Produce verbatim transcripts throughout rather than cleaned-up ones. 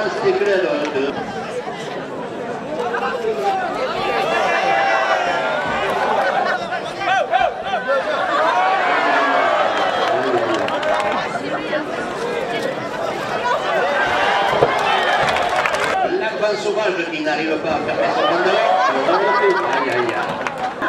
fantastically. L'enfant sauvage qui n'arrive pas à fermer son bandeur. Aïe aïe aïe.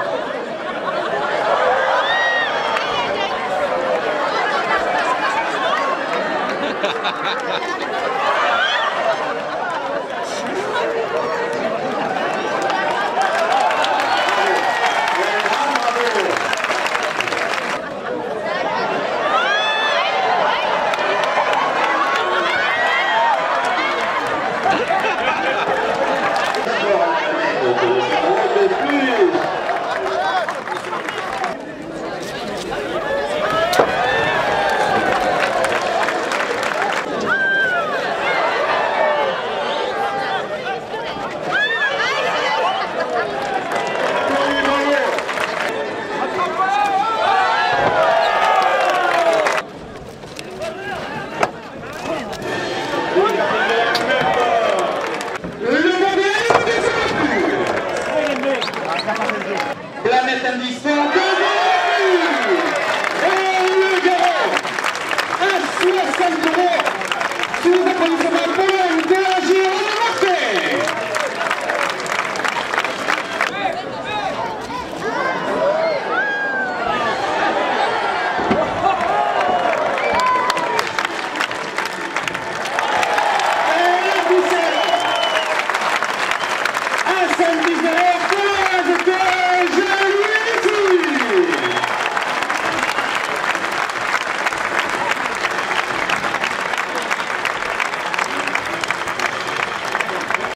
Planète indispensable et le garant à soixante euros sous les applaudissements Pologne de la Gironde Marseille. Et la poussière à cent dix euros.